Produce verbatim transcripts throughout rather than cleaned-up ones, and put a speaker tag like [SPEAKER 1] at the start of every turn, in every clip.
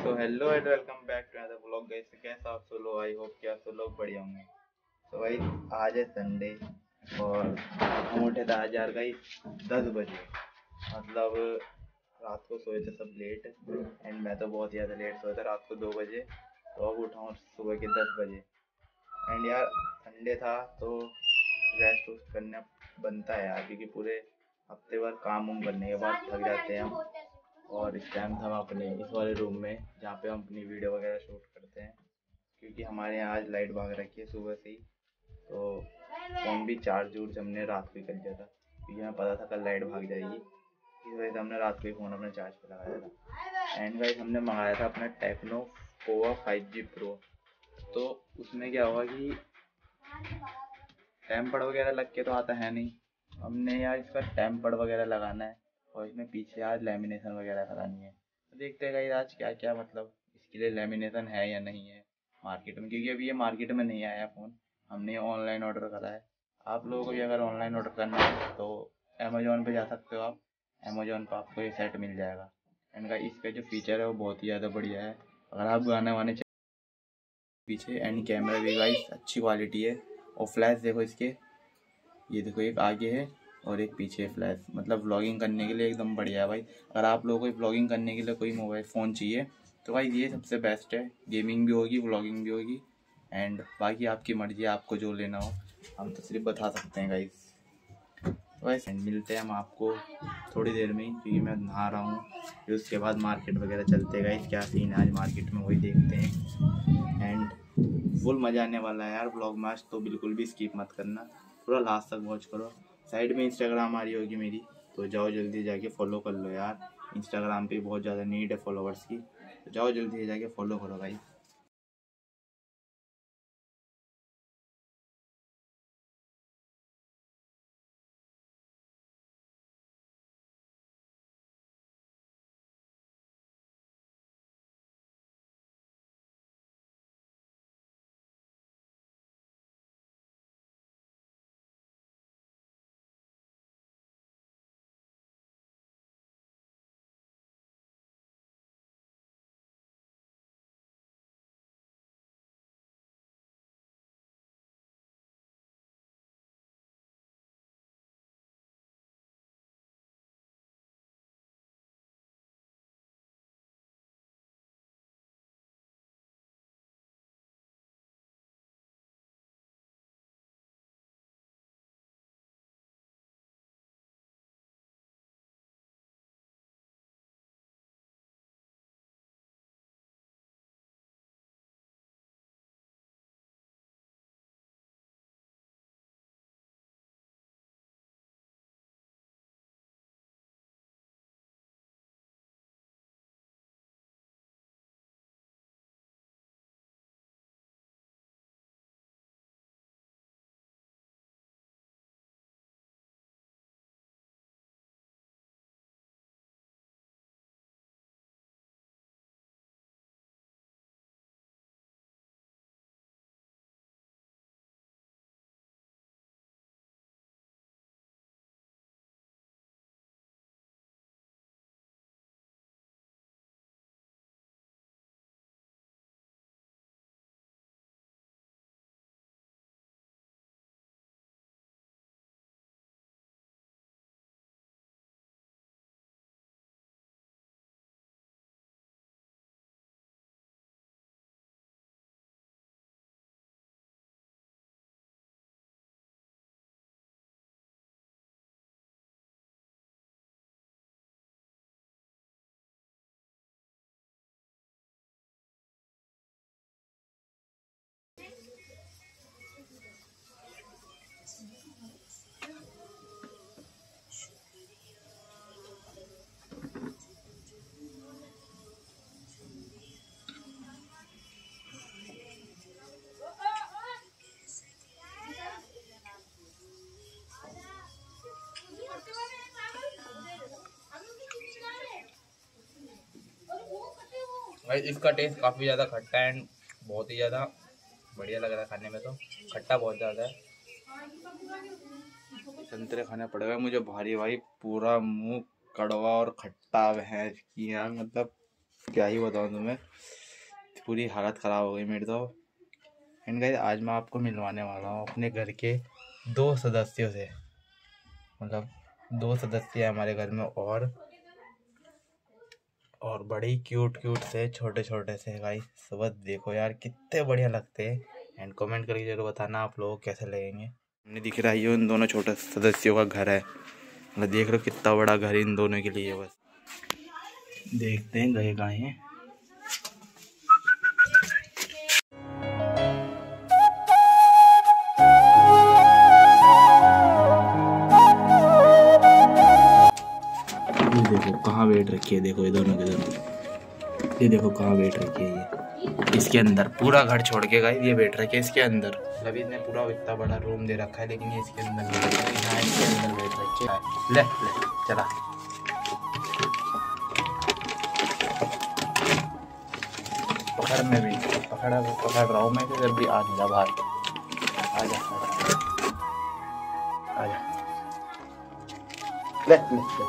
[SPEAKER 1] तो hello and welcome back to another vlog guys. कैसा आप सब लोग? आई होप कि आप सब लोग बढ़िया होंगे। तो भाई आज है संडे और हम उठे थे आज यार गाइस दस बजे। मतलब रात को सोए थे सब लेट एंड मैं तो बहुत ज़्यादा लेट सोया था रात को दो बजे। तो अब उठा हूँ सुबह के दस बजे एंड यार संडे था तो रेस्ट वेस्ट करना बनता है यार, क्योंकि पूरे हफ्ते भर काम वाम करने के बाद थक जाते हैं हम। और इस टाइम था हम अपने इस वाले रूम में जहाँ पे हम अपनी वीडियो वगैरह शूट करते हैं, क्योंकि हमारे यहाँ आज लाइट भाग रखी है सुबह से ही। तो फ़ोन भी चार्ज वूर्ज हमने रात को ही कर दिया था, क्योंकि हमें पता था कल लाइट भाग जाएगी। इस वजह से हमने रात को ही फ़ोन अपने चार्ज पर लगाया था। एंड गाइस हमने मंगाया था अपना Tecno Pova five G pro. तो उसमें क्या हुआ कि टेम्पर्ड वगैरह लग के तो आता है नहीं, हमने यार इसका टेम्पर्ड वगैरह लगाना है और इसमें पीछे आज लेमिनेशन वगैरह करानी है। तो देखते हैं गाइस आज क्या क्या मतलब इसके लिए लेमिनेशन है या नहीं है मार्केट में, क्योंकि अभी ये मार्केट में नहीं आया फ़ोन, हमने ऑनलाइन ऑर्डर करा है। आप लोगों को भी अगर ऑनलाइन ऑर्डर करना है तो अमेज़ोन पे जा सकते हो आप, अमेज़ोन पर आपको ये सेट मिल जाएगा। एंड गाइस इसका जो फीचर है वो बहुत ही ज़्यादा बढ़िया है। अगर आप गाने वाने पीछे एंड कैमरा भी गाइस अच्छी क्वालिटी है। और फ्लैश देखो इसके, ये देखो एक आगे है और एक पीछे फ्लैश, मतलब व्लॉगिंग करने के लिए एकदम बढ़िया है भाई। अगर आप लोगों को व्लॉगिंग करने के लिए कोई मोबाइल फ़ोन चाहिए तो भाई ये सबसे बेस्ट है। गेमिंग भी होगी, व्लॉगिंग भी होगी एंड बाकी आपकी मर्जी है आपको जो लेना हो, हम तो सिर्फ बता सकते हैं गाइस। तो वैसे मिलते हैं हम आपको थोड़ी देर में ही, क्योंकि मैं नहा रहा हूँ। फिर उसके बाद मार्केट वगैरह चलते गाइस, क्या सीन है आज मार्केट में वही देखते हैं। एंड फुल मज़ा आने वाला है यार ब्लॉग में आज, तो बिल्कुल भी स्किप मत करना, पूरा लास्ट तक वॉच करो। साइड में इंस्टाग्राम आ रही होगी मेरी, तो जाओ जल्दी जाके फॉलो कर लो यार। इंस्टाग्राम पे बहुत ज़्यादा नीड है फॉलोवर्स की, तो जाओ जल्दी जाके फॉलो करो भाई। भाई इसका टेस्ट काफ़ी ज़्यादा खट्टा है एंड बहुत ही ज़्यादा बढ़िया लग रहा है खाने में, तो खट्टा बहुत ज़्यादा है। संतरे खाने पड़ गए मुझे भारी भाई, पूरा मुंह कड़वा और खट्टा है कि यार, मतलब क्या ही बताऊँ तुम्हें, पूरी हालत ख़राब हो गई मेरी तो। एंड गाइस आज मैं आपको मिलवाने वाला हूँ अपने घर के दो सदस्यों से, मतलब दो सदस्य हैं हमारे घर में, और और बड़े ही क्यूट क्यूट से छोटे छोटे से गाइस। सुबह देखो यार कितने बढ़िया लगते हैं। एंड कमेंट करके जरूर बताना आप लोगों को कैसे लगेंगे। हमने दिख रहा है ये उन दोनों छोटे सदस्यों का घर है, मतलब देख लो कितना बड़ा घर इन दोनों के लिए। बस देखते हैं गए कहाँ हैं। ये देखो कहाँ बैठ रखी है, देखो ये दोनों के दोनों, ये देखो कहाँ बैठ रखी है ये इसके अंदर। पूरा घर छोड़ के गए ये बैठ रखे इसके अंदर। लबीद ने पूरा इतना बड़ा रूम दे रखा है, लेकिन ये इसके अंदर बैठ रखा है, यहाँ इसके अंदर बैठ रखे है। ले ले चला पकड़ में भी पकड़ पकड़ रहा हूँ मैं, तो जब भी आ जा बाहर आ जा आ जा ले ले ले।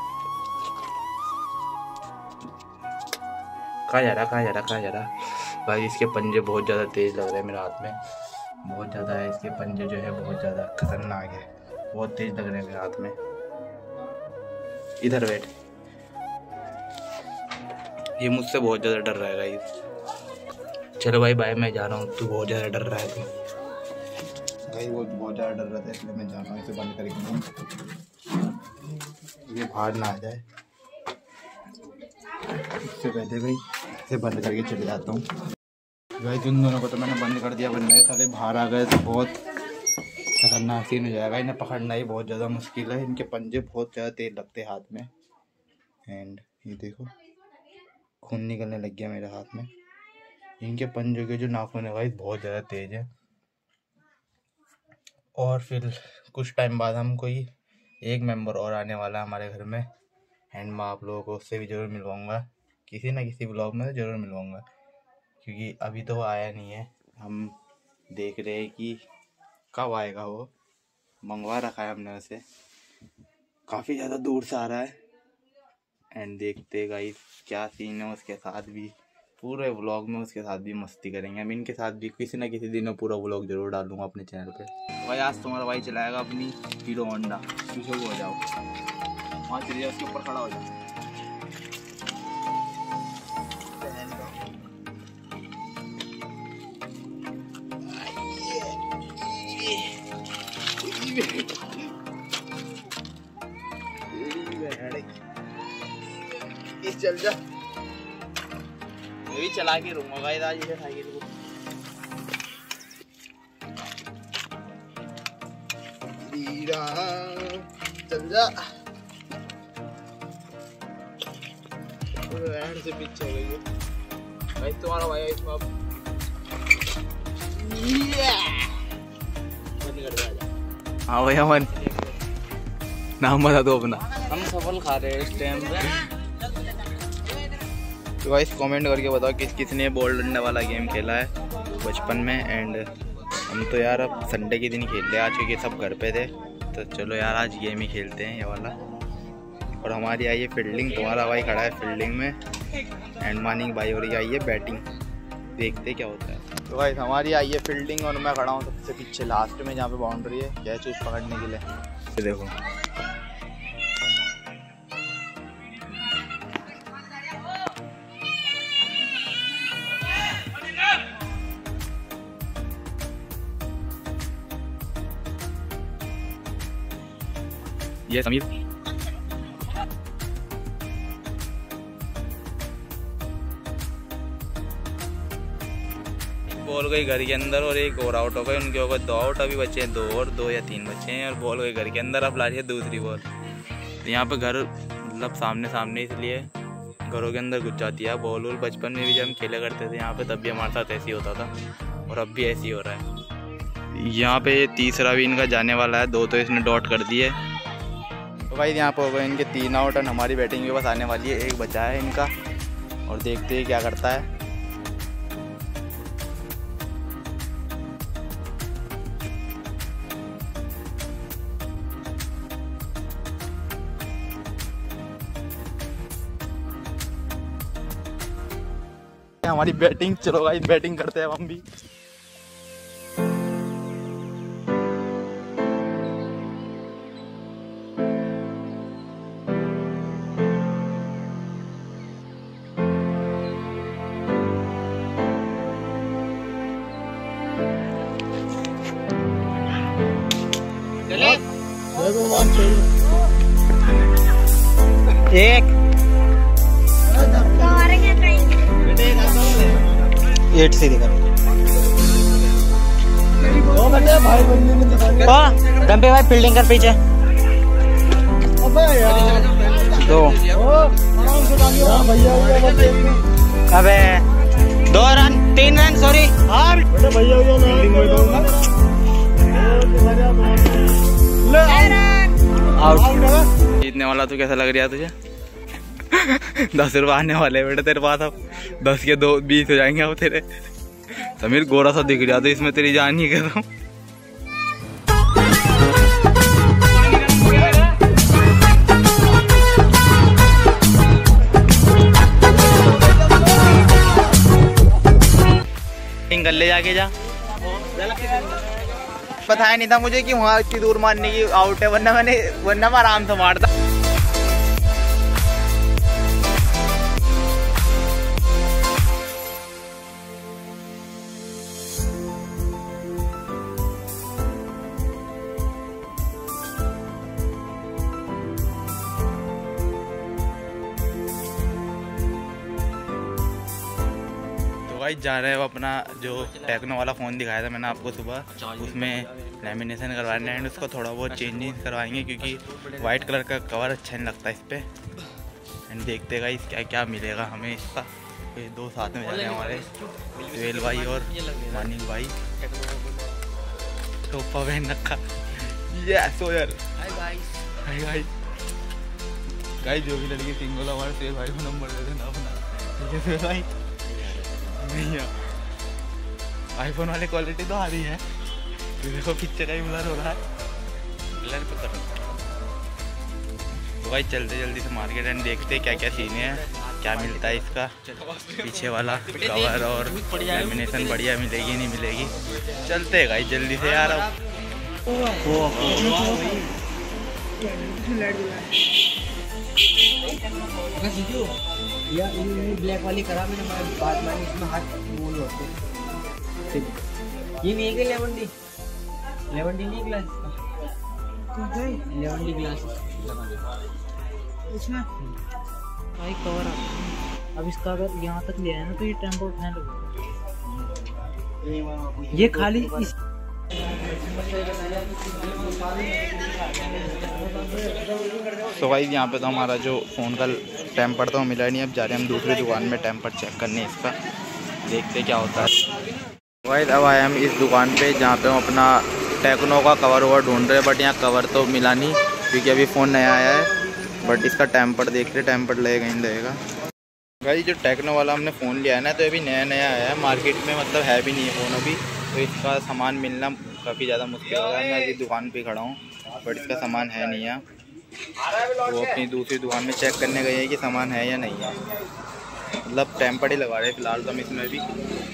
[SPEAKER 1] कहाँ जा रहा कहाँ जा रहा कहाँ जा रहा भाई। इसके पंजे बहुत ज़्यादा तेज़ लग रहे हैं मेरे हाथ में, बहुत ज़्यादा है इसके पंजे जो है, बहुत ज़्यादा खतरनाक है, बहुत तेज़ लग रहे हैं मेरे हाथ में। इधर बैठ, ये मुझसे बहुत ज़्यादा डर रहा है गाइस। चलो भाई बाय, मैं जा रहा हूँ, तू बहुत ज़्यादा डर रहा है तू। भाई वो बहुत ज़्यादा डर रहा था इसलिए मैं जा रहा हूँ, इसे बंद करके ये बाहर ना आ जाए। इससे पहले भाई इसे बंद करके चले जाता हूँ। भाई उन दोनों को तो मैंने बंद कर दिया, बंद है साले बाहर आ गए तो बहुत खतरनाक सीन हो जाएगा। इन्हें पकड़ना ही बहुत ज़्यादा मुश्किल है, इनके पंजे बहुत ज़्यादा तेज लगते हैं हाथ में। एंड ये देखो खून निकलने लग गया मेरे हाथ में। इनके पंजों के जो नाखून है भाई बहुत ज़्यादा तेज है। और फिर कुछ टाइम बाद हम कोई एक मेंबर और आने वाला है हमारे घर में, एंड मैं आप लोगों को उससे भी ज़रूर मिलवाऊंगा, किसी ना किसी ब्लॉग में ज़रूर मिलवाऊंगा, क्योंकि अभी तो वो आया नहीं है। हम देख रहे हैं कि कब आएगा, वो मंगवा रखा है हमने उसे, काफ़ी ज़्यादा दूर से आ रहा है। एंड देखते गाइस क्या सीन है उसके साथ भी, पूरे व्लॉग में उसके साथ भी मस्ती करेंगे हम। इनके साथ भी किसी ना किसी दिन पूरा व्लॉग जरूर डालूंगा अपने चैनल पे। भाई आज तुम्हारा भाई चलाएगा अपनी हीरो होंडा, पीछे हो जाओ वहाँ चलिए, उसके ऊपर खड़ा हो जाओ। चल जा, मैं भी चला के रहूंगा आज इसे साइकिल को। चल जा, से पीछे हो गई है भाई तुम्हारा भाई इसमें अब हाँ भैया मन नाम बता दो अपना। हम सफल खा रहे हैं इस टाइम पे। तो गाइस कमेंट करके बताओ किस किसने बॉल डंडा वाला गेम खेला है बचपन में। एंड हम तो यार अब संडे के दिन खेल रहे हैं आज, क्योंकि सब घर पे थे, तो चलो यार आज गेम ही खेलते हैं ये वाला। और हमारी आई है फील्डिंग, तुम्हारा भाई खड़ा है फील्डिंग में, एंड मानिंग भाई और ये आई है बैटिंग। देखते क्या होता है। तो गाइस हमारी आई है फील्डिंग और मैं खड़ा हूँ सबसे पीछे लास्ट में, जहाँ पे बाउंड्री है कैच उस पकड़ने के लिए। ये देखो ये समीर बॉल गई घर के अंदर और एक और आउट हो गए, उनके हो गए दो आउट। अभी बचे हैं दो और दो या तीन बचे हैं, और बॉल गई घर के अंदर। अब ला रही है दूसरी बॉल। तो यहाँ पे घर मतलब सामने सामने, इसलिए घरों के अंदर घुस जाती है बॉल। और बचपन में भी जब हम खेला करते थे यहाँ पे, तब भी हमारे साथ ऐसे ही होता था, और अब भी ऐसे ही हो रहा है। यहाँ पे तीसरा भी इनका जाने वाला है, दो तो इसने डॉट कर दिए। तो भाई यहाँ पे हो गए इनके तीन आउट, और हमारी बैटिंग भी बस आने वाली है, एक बचा है इनका, और देखते हैं क्या करता है। हैं हमारी बैटिंग। चलो भाई बैटिंग करते हैं हम भी।
[SPEAKER 2] एक एट से दिखा डंपे भाई फील्डिंग कर पीछे दो। अबे दो रन तीन रन सॉरी आउट।
[SPEAKER 1] जीतने वाला तो कैसा लग रहा है तुझे? दस रुपए आने वाले बेटा तेरे पास। अब दस के दो बीस हो जाएंगे अब तेरे। समीर गोरा सा दिख रहा तो इसमें तेरी जान नहीं कर रहा हूँ। कर ले जाके जा। पता ही नहीं था मुझे कि वहाँ इतनी दूर मारने की आउट है, वरना मैंने वरना मैं आराम से मारता। भाई जा रहे हो अपना जो टेक्नो वाला फ़ोन दिखाया था मैंने आपको सुबह, उसमें लेमिनेशन करवाना है एंड उसको थोड़ा बहुत चेंजिंग करवाएंगे क्योंकि वाइट कलर का कवर अच्छा नहीं लगता इस पर। एंड देखते गाइस क्या क्या मिलेगा हमें इसका। ये दो साथ में जा रहे हैं हमारे सुहेल भाई और मानिक भाई। टोपा पहन रखा ये सोयल। हाय भाई गाइस जो भी लड़की सिंगल हमारे सुहेल भाई को नंबर दे देना अपना, ठीक है भाई? नहीं आईफोन वाली क्वालिटी तो आ रही है, तो देखो पिक्चर का ही ब्लर हो रहा है। ब्लर तो कर तो भाई चलते जल्दी से मार्केट एंड देखते क्या क्या सीन है, क्या मिलता है इसका पीछे वाला कवर और लेमिनेशन बढ़िया मिलेगी नहीं मिलेगी। चलते हैं भाई जल्दी से यार। अब
[SPEAKER 2] या ब्लैक वाली करा मैंने बात मानी, इसमें हाथ वो नहीं होते। ये नहीं है कि लेमन डी लेमन डी नहीं ग्लास लेमन डी ग्लास इसमें भाई कवर आ। अब इसका अगर यहाँ तक ले आए ना तो ये टेम्पो फैन लगेगा। ये खाली इस
[SPEAKER 1] तो भाई यहाँ पे तो हमारा जो फ़ोन का टेम्पर तो मिला नहीं। अब जा रहे हैं हम दूसरी दुकान में टेम्पर चेक करने इसका, देखते क्या होता है। भाई अब आए हम इस दुकान पे जहाँ पे हम अपना टेक्नो का कवर ओवर ढूंढ रहे हैं, बट यहाँ कवर तो मिला नहीं क्योंकि अभी फ़ोन नया आया है। बट इसका टेम्पर देख रहे, टेम्पर लगेगा ही लगेगा। भाई जो टेक्नो वाला हमने फ़ोन लिया है ना, तो अभी नया नया आया है मार्केट में, मतलब है भी नहीं है फ़ोन अभी, तो इसका सामान मिलना काफ़ी ज़्यादा मुश्किल हो रहा है। मैं अभी दुकान पे खड़ा हूँ बट इसका सामान है नहीं है। वो अपनी दूसरी दुकान में चेक करने गए हैं कि सामान है या नहीं है, मतलब टेम्पर ही लगा रहे हैं फिलहाल तो हम इसमें भी।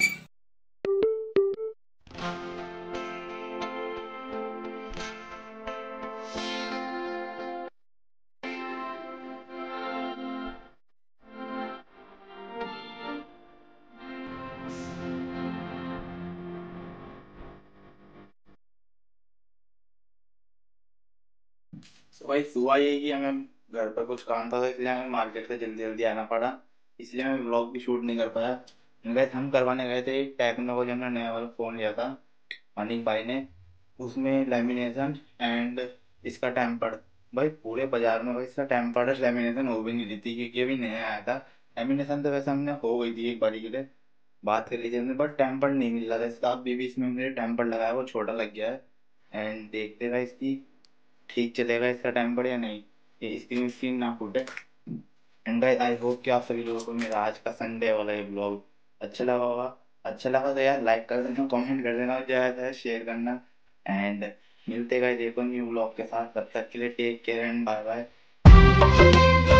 [SPEAKER 1] तो भाई सुबह यही कि हमें घर पर कुछ काम था तो इसलिए हमें मार्केट से जल्दी जल्दी आना पड़ा, इसलिए मैं व्लॉग भी शूट नहीं कर पाया। गए हम करवाने गए थे टेक्नो को, जो हमने नया वाला फ़ोन लिया था अनिक भाई ने, उसमें लेमिनेशन एंड इसका टेम्पर्ड। भाई पूरे बाजार में भाई इसका टेम्पर्ड लेमिनेशन हो भी नहीं रही थी क्योंकि अभी नया आया था। लेमिनेशन तो वैसे हमने हो गई थी एक बारी के लिए, बात कर लीजिए हमने, बट टेम्पर्ड नहीं मिल रहा था इसका। अभी भी इसमें हमने टेम्पर्ड लगाया वो छोटा लग गया है। एंड देखते रहे इसकी ठीक चलेगा इसका टेम्पर या नहीं, ये स्क्रीन स्क्रीन ना फूटे। एंड गाइस आई होप कि आप सभी लोगों को मेरा आज का संडे वाला ये ब्लॉग अच्छा लगा होगा। अच्छा लगा तो यार लाइक कर देना, कमेंट कर देना और ज़्यादा ज़्यादा शेयर करना। एंड मिलते गए देखो न्यू ब्लॉग के साथ, तब तक के लिए take care and bye bye.